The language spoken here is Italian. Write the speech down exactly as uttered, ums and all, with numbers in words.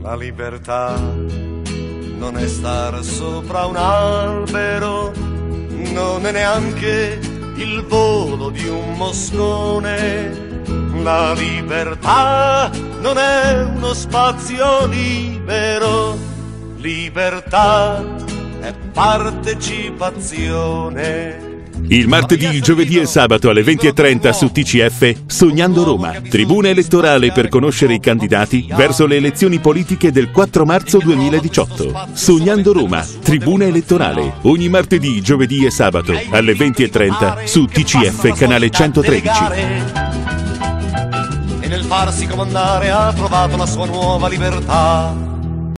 La libertà non è star sopra un albero, non è neanche il volo di un moscone. La libertà non è uno spazio libero, libertà è partecipazione. Il martedì, il giovedì e il sabato alle venti e trenta su T C F Sognando Roma, tribuna elettorale per conoscere i candidati verso le elezioni politiche del quattro marzo duemiladiciotto. Sognando Roma, tribuna elettorale, ogni martedì, giovedì e sabato alle venti e trenta su T C F canale centotredici. E nel farsi comandare ha trovato la sua nuova libertà.